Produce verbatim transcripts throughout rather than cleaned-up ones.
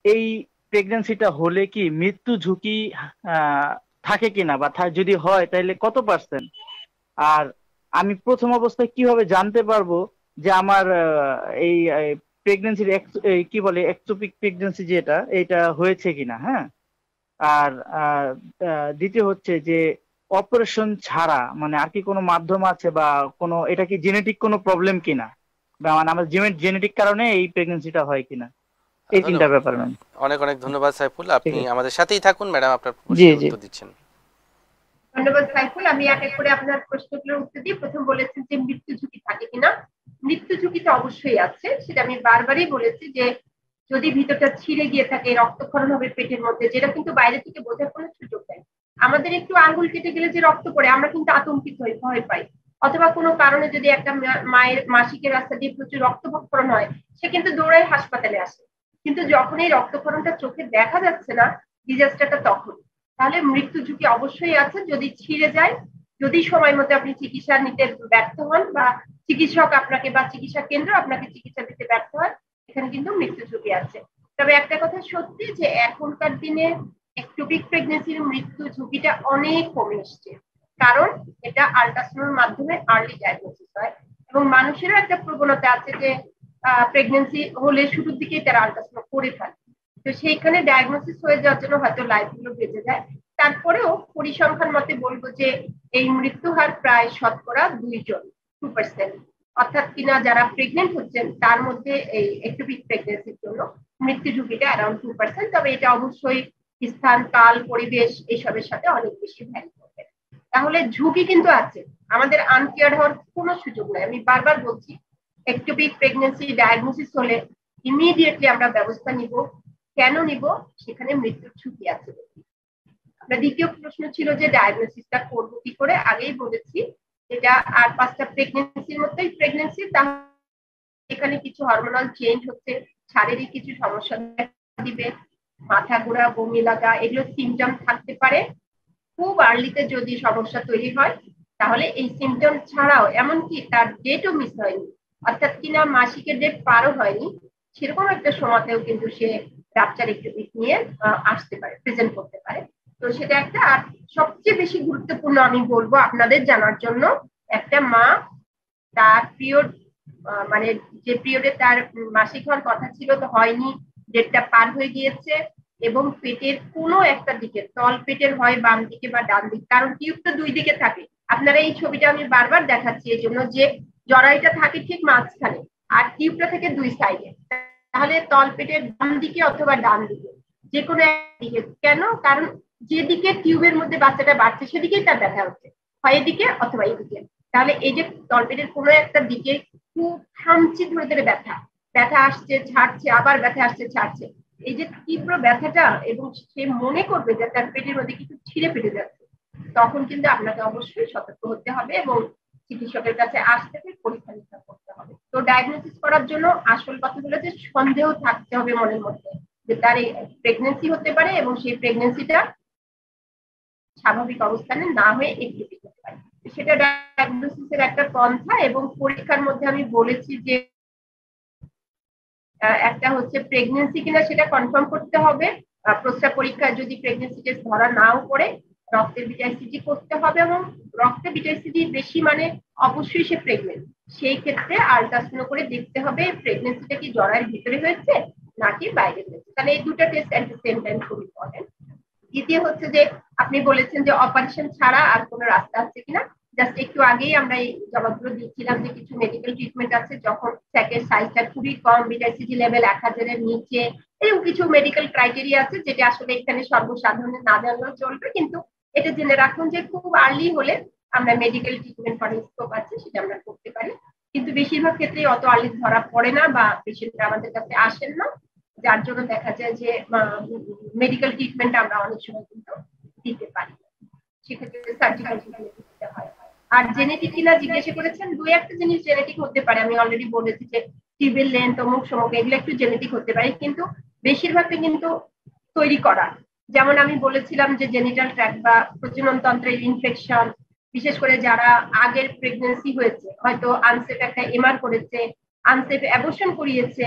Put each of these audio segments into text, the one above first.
এই প্রেগন্যান্সিটা হলে কি মৃত্যু ঝুঁকি আহ থাকে কিনা, বা থা- যদি হয় তাহলে কত পার্সেন্ট? আর আমি প্রথম অবস্থায় কিভাবে জানতে পারবো যে আমার আহ, এই প্রেগন্যান্সির কি বলে একটোপিক প্রেগন্যান্সি যেটা এটা হয়েছে কিনা, হ্যাঁ। আর আহ, আহ, দ্বিতীয় হচ্ছে যে অপারেশন ছাড়া মানে আর কি কোনো মাধ্যম আছে, বা কোনো এটা কি জেনেটিক কোনো প্রবলেম কিনা, বা মানে আমার জেনেটিক কারণে এই প্রেগন্যান্সিটা হয় কিনা। এই তিনটা ধন্যবাদ। ব্যাপার ম্যাম। অনেক অনেক ধন্যবাদ সাইফুল, ঠিক আপনি আছে। আমাদের সাথেই থাকুন, ম্যাডাম আপনার জি প্রশ্নের জি। উত্তর দিচ্ছেন। ধন্যবাদ সাইফুল। আমি এক এক করে আপনার প্রশ্নগুলোর উত্তর দিই। প্রথম বলেছেন যে মৃত্যু ঝুঁকি থাকে কিনা। মৃত্যু ঝুঁকি তো অবশ্যই আছে, সেটা আমি বারবারই বলেছি যে যদি ভিতরটা ছিঁড়ে গিয়ে থাকে, রক্তক্ষরণ হবে পেটের মধ্যে, যেটা কিন্তু বাইরে থেকে বোঝার কোনো সুযোগ নেই। আমাদের একটু আঙ্গুল কেটে গেলে যে রক্ত পড়ে আমরা কিন্তু আতঙ্কিত হয়ে ভয় পাই, অথবা কোনো কারণে যদি একটা মায়ের মাসিকের রাস্তা দিয়ে প্রচুর রক্তক্ষরণ হয়, সে কিন্তু দৌড়ায় হাসপাতালে আসে। কিন্তু যখন এই রক্তক্ষরণটা চোখে দেখা যাচ্ছে না, ডিজাস্টারটা তখন। তাহলে মৃত্যু ঝুঁকি অবশ্যই আছে যদি ছিঁড়ে যায়, যদি সময় মতো আপনি চিকিৎসা নিতে ব্যর্থ হন, বা চিকিৎসক আপনাকে বা চিকিৎসা কেন্দ্র আপনাকে চিকিৎসা দিতে ব্যর্থ হয়, এখানে কিন্তু মৃত্যু ঝুঁকি আছে। তবে একটা কথা সত্যি যে এখনকার দিনে একটোপিক প্রেগনেন্সির মৃত্যু ঝুঁকিটা অনেক কমে এসছে, কারণ এটা আল্ট্রাসাউন্ডের মাধ্যমে আর্লি ডায়াগনোসিস হয়। এবং মানুষেরও একটা প্রবণতা আছে যে প্রেগনেন্সি হলে শুরুর দিকেই তারা আল্ট্রাসাউন্ড করে ফেলে, তো সেইখানে ডায়াগনোসিস হয়ে যাওয়ার জন্য হয়তো লাইফ গুলো বেঁচে যায়। তারপরেও পরিসংখ্যান মতে বলবো যে এই মৃত্যু হার প্রায় শতকরা দুইজন, টু পার্সেন্ট। অর্থাৎ কিনা যারা প্রেগনেন্ট হচ্ছেন তার মধ্যে এই একটোপিক প্রেগনেন্সির জন্য মৃত্যু ঝুঁকিটা অ্যারাউন্ড টু পার্সেন্ট। তবে এটা অবশ্যই স্থান, কাল, পরিবেশ এইসবের সাথে অনেক বেশি ভ্যারি করবে। তাহলে ঝুঁকি কিন্তু আছে, আমাদের আনকেয়ার হওয়ার কোনো সুযোগ নাই। আমি বারবার বলছি, একটোপিক প্রেগনেন্সি ডায়াগনোসিস হলে ইমিডিয়েটলি আমরা ব্যবস্থা নিব। কেন নিব? সেখানে মৃত্যুর ঝুঁকি আছে। আপনার দ্বিতীয় প্রশ্ন ছিল যে ডায়াগনোসিসটা করবো কি করে, আগেই বলেছি এটা আর পাঁচটা প্রেগনেন্সির মতোই প্রেগনেন্সি। তাহলে এখানে কিছু হরমোনাল চেঞ্জ হচ্ছে, শারীরিক কিছু সমস্যা দিবে, মাথা ঘোরা, বমি লাগা, এগুলো সিমটম থাকতে পারে। খুব আর্লিতে যদি সমস্যা তৈরি হয় তাহলে এই সিমটম ছাড়াও, এমনকি তার ডেটও মিস হয়নি, অর্থাৎ কিনা মাসিকের ডেট পারও হয়নি, সেরকম একটা সময়তেও কিন্তু সে রাপচার একটিভিট নিয়ে আসতে পারে, প্রেজেন্ট করতে পারে। তো সেটা একটা। আর সবচেয়ে বেশি গুরুত্বপূর্ণ আমি বলবো আপনাদের জানার জন্য, একটা মা তার পিরিয়ড মানে যে পিরিয়ডে তার মাসিক হওয়ার কথা ছিল তো হয়নি, ডেটটা পার হয়ে গিয়েছে, এবং পেটের কোনো একটা দিকে, তল পেটের হয় বাম দিকে বা ডান দিকে, কারণ টিউব তো দুই দিকে থাকে। আপনারা এই ছবিটা আমি বারবার দেখাচ্ছি এই জন্য যে জরাইটা থাকে ঠিক মাঝখানে আর টিউবটা থেকে দুই সাইডে। তাহলে তল পেটের বাম দিকে অথবা ডান দিকে, যে কোনো একদিকে। কেন? কারণ যেদিকে টিউবের মধ্যে বাচ্চাটা বাড়ছে সেদিকেই তার ব্যথা হচ্ছে, হয় এদিকে অথবা এদিকে। তাহলে এই যে তলপেটের কোনো একটা দিকে খুব খামচি ধরে ধরে ব্যথা, ব্যথা আসছে ছাড়ছে, আবার ব্যথা আসছে ছাড়ছে, এই যে তীব্র ব্যথাটা, এবং সে মনে করবে যে তার পেটের মধ্যে কিছু ছিঁড়ে ফেটে যাচ্ছে, তখন কিন্তু আপনাকে অবশ্যই সতর্ক হতে হবে এবং চিকিৎসকের কাছে আসতে হবে, পরীক্ষা নিরীক্ষা করতে হবে। তো ডায়াগনোসিস করার জন্য আসল কথা হলো যে সন্দেহ থাকতে হবে মনের মধ্যে যে তার এই প্রেগনেন্সি হতে পারে, এবং সেই প্রেগনেন্সিটা স্বাভাবিক অবস্থানে না হয়ে একটু হতে পারে। সেটা ডায়াগনোসিসের একটা পন্থা। এবং পরীক্ষার মধ্যে আমি বলেছি যে একটা হচ্ছে প্রেগনেন্সি কিনা সেটা কনফার্ম করতে হবে। প্রস্রাব পরীক্ষায় যদি প্রেগনেন্সি টেস্ট ধরা নাও পড়ে, রক্তের বিটাইসিজি করতে হবে, এবং রক্তে বিটাইসিজি বেশি মানে অবশ্যই সে প্রেগনেন্ট। সেই ক্ষেত্রে আলট্রাসাউন্ড করে দেখতে হবে প্রেগনেন্সিটা কি জরায়ের ভিতরে হয়েছে নাকি বাইরে হয়েছে। তাহলে এই দুটো test at the same time খুব ইম্পর্টেন্ট। দ্বিতীয় হচ্ছে যে আপনি বলেছেন যে অপারেশন ছাড়া আর কোনো রাস্তা আছে কিনা। জাস্ট একটু আগেই আমরা এই জবাবগুলো দিচ্ছিলাম যে কিছু মেডিকেল ট্রিটমেন্ট আছে যখন স্যাকের সাইজটা খুবই কম, বিটাইসিজি লেভেল এক হাজারের নিচে, এরকম কিছু মেডিকেল ক্রাইটেরিয়া আছে যেটা আসলে এখানে সর্বসাধারণের না জানলেও চলবে, কিন্তু এটা জেনে রাখুন যে খুব আর্লি হলে আমরা মেডিকেল ট্রিটমেন্ট করার স্কোপ আছে, সেটা আমরা করতে পারি। কিন্তু বেশিরভাগ ক্ষেত্রে অত আর্লি ধরা পড়ে না, বা পেশেন্টরা আমাদের কাছে আসেন না, যার জন্য দেখা যায় যে মেডিকেল ট্রিটমেন্ট আমরা অনেক সময় কিন্তু দিতে পারি, সেক্ষেত্রে সার্জিক্যাল ট্রিটমেন্ট দিতে হয়। আর জেনেটিক কিনা জিজ্ঞাসা করেছেন, দুই একটা জিনিস জেনেটিক হতে পারে, আমি অলরেডি বলেছি যে টিউবের লেন্থ, অমুক সমুক, এগুলো একটু জেনেটিক হতে পারে, কিন্তু বেশিরভাগটা কিন্তু তৈরি করা। যেমন আমি বলেছিলাম যে জেনিটাল ট্র্যাক্ট বা প্রজনন তন্ত্রের ইনফেকশন, বিশেষ করে যারা আগের প্রেগনেন্সি হয়েছে, হয়তো আনসেফ একটা এমআর করেছে, আনসেফ অ্যাবর্শন করিয়েছে,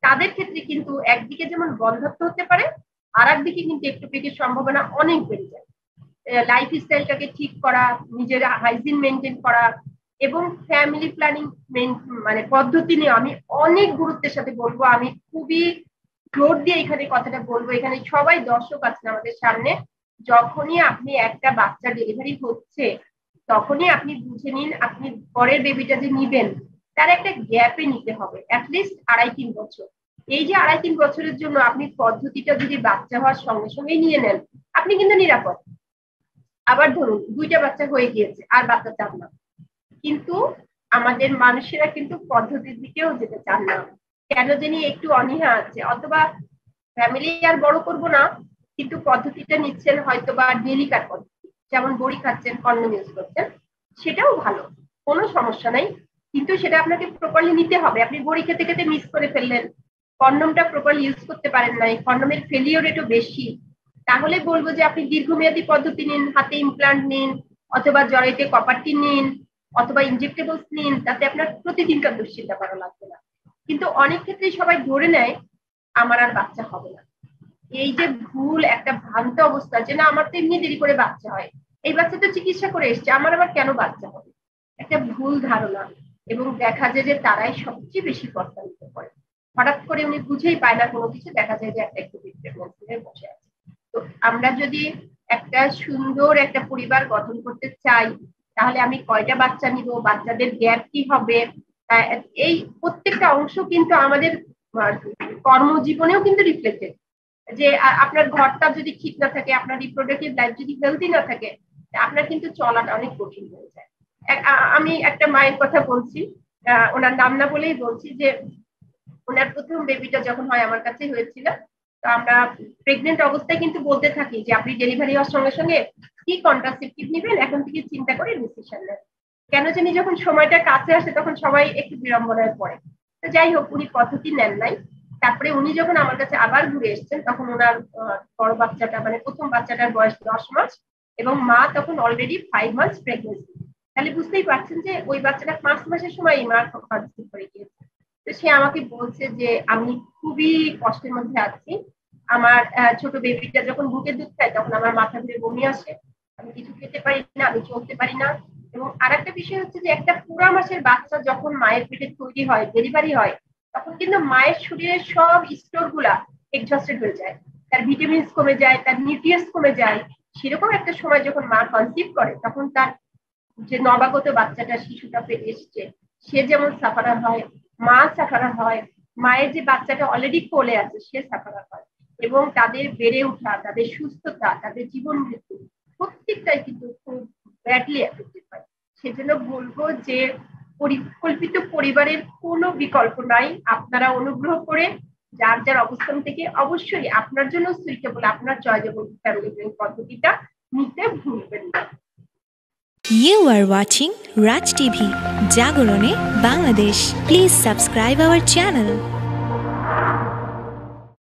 তাদের ক্ষেত্রে কিন্তু একদিকে যেমন বন্ধ্যত্ব হতে পারে, আর একদিকে কিন্তু একটু সম্ভাবনা অনেক বেড়ে যায়। লাইফ স্টাইলটাকে ঠিক করা, নিজের হাইজিন মেনটেন করা এবং ফ্যামিলি প্ল্যানিং মানে পদ্ধতি নিয়ে আমি অনেক গুরুত্বের সাথে বলবো। আমি খুবই জোর দিয়ে এখানে কথাটা বলবো, এখানে সবাই দর্শক আছেন আমাদের সামনে, যখনই আপনি একটা বাচ্চা ডেলিভারি হচ্ছে তখনই আপনি বুঝে নিন আপনি পরের বেবিটা যে নিবেন তার একটা গ্যাপে নিতে হবে, অ্যাটলিস্ট আড়াই তিন বছর। এই যে আড়াই তিন বছরের জন্য আপনি পদ্ধতিটা যদি বাচ্চা হওয়ার সঙ্গে সঙ্গেই নিয়ে নেন, আপনি কিন্তু নিরাপদ। আবার ধরুন দুইটা বাচ্চা হয়ে গিয়েছে আর বাচ্চা চান না, কিন্তু আমাদের মানুষেরা কিন্তু পদ্ধতির দিকেও যেতে চান না, কেন জানি একটু অনীহা আছে, অথবা ফ্যামিলি আর বড় করবো না কিন্তু পদ্ধতিটা নিচ্ছেন হয়তো বা ডেলিকার পদ্ধতি, যেমন বড়ি খাচ্ছেন, কন্ডোম ইউজ করছেন, সেটাও ভালো, কোনো সমস্যা নাই, কিন্তু সেটা আপনাকে প্রপারলি নিতে হবে। আপনি বড়ি খেতে খেতে মিস করে ফেললেন, কন্ডোমটা প্রপারলি ইউজ করতে পারেন নাই, কন্ডোমের ফেলিওর রেটও বেশি, তাহলে বলবো যে আপনি দীর্ঘমেয়াদী পদ্ধতি নিন, হাতে ইমপ্লান্ট নিন, অথবা জরাইতে কপারটি নিন, অথবা ইনজেক্টেবলস নিন, তাতে আপনার প্রতিদিনকার দুশ্চিন্তা করা লাগবে না। কিন্তু অনেক ক্ষেত্রেই সবাই ধরে নেয় আমার আর বাচ্চা হবে না। এই যে ভুল একটা ভ্রান্ত অবস্থা যে না আমার তো এমনি দেরি করে বাচ্চা হয়, এই বাচ্চা তো চিকিৎসা করে এসছে, আমার আবার কেন বাচ্চা হবে, একটা ভুল ধারণা। এবং দেখা যায় যে তারাই সবচেয়ে বেশি প্রতারিত করে, হঠাৎ করে উনি বুঝেই পায় না কোনো কিছু, দেখা যায় যে একটা একটু প্রেগন্যান্সি বসে আছে। তো আমরা যদি একটা সুন্দর একটা পরিবার গঠন করতে চাই তাহলে আমি কয়টা বাচ্চা নিব, বাচ্চাদের গ্যাপ কি হবে, এই প্রত্যেকটা অংশ কিন্তু আমাদের কর্মজীবনেও কিন্তু রিফ্লেক্টেড। যে আপনার ঘরটা যদি ঠিক না থাকে, আপনার রিপ্রোডাক্টিভ লাইফ যদি হেলদি না থাকে, আপনার কিন্তু চলাটা অনেক কঠিন হয়ে যায়। আমি একটা মায়ের কথা বলছি, ওনার নাম না বলেই বলছি, যে ওনার প্রথম বেবিটা যখন হয় আমার কাছে হয়েছিল, তো আমরা প্রেগনেন্ট অবস্থায় কিন্তু বলতে থাকি যে আপনি ডেলিভারি হওয়ার সঙ্গে সঙ্গে কি কন্ট্রাসেপটিভ নেবেন এখন থেকে চিন্তা করে ডিসিশন নেন। কেন জানি যখন সময়টা কাছে আসে তখন সবাই একটু বিড়ম্বনায় পড়ে। তো যাই হোক, উনি পদ্ধতি নেন নাই। তারপরে উনি যখন আমার কাছে আবার ঘুরে এসেছেন তখন ওনার বড় বাচ্চাটা মানে প্রথম বাচ্চাটার বয়স দশ মাস এবং মা তখন অলরেডি ফাইভ মান্থস প্রেগনেন্সি। তাহলে বুঝতেই পারছেন যে ওই বাচ্চাটা পাঁচ মাসের সময় মা কনসিভ করে গিয়েছে। তো সে আমাকে বলছে যে আমি খুবই কষ্টের মধ্যে আছি, আমার ছোট বেবিটা যখন বুকে দুধ খায় তখন আমার মাথা ঘুরে বমি আসে, আমি কিছু খেতে পারি না, আমি চলতে পারি না। এবং আরেকটা বিষয় হচ্ছে যে একটা পুরা মাসের বাচ্চা যখন মায়ের পেটে তৈরি হয়, ডেলিভারি হয়, তখন কিন্তু মায়ের শরীরের সব স্টোর গুলা এক্সস্টেড হয়ে যায়, তার ভিটামিনস কমে যায়, তার নিউট্রিয়েন্টস কমে যায়। সেরকম একটা সময় যখন মা কনসিভ করে তখন তার যে নবাগত বাচ্চাটা শিশুটা পেটে এসছে সে যেমন সাফারার হয়, মা সাফারার হয়, মায়ের যে বাচ্চাটা অলরেডি কোলে আছে সে সাফারার হয়, এবং তাদের বেড়ে ওঠা, তাদের সুস্থতা, তাদের জীবন মৃত্যু প্রত্যেকটাই কিন্তু খুব ব্যাডলি এফেক্টেড হয়। সেজন্য বলবো যে পরিকল্পিত পরিবারের কোনো বিকল্প নাই। আপনারা অনুগ্রহ করে যার যার অবস্থান থেকে অবশ্যই আপনার জন্য সুইটেবল, আপনার চয়েজেবল ফ্যামিলি প্ল্যানিং পদ্ধতিটা নিতে ভুলবেন না। You are watching Raj T V, Jagorone, Bangladesh. Please subscribe our channel.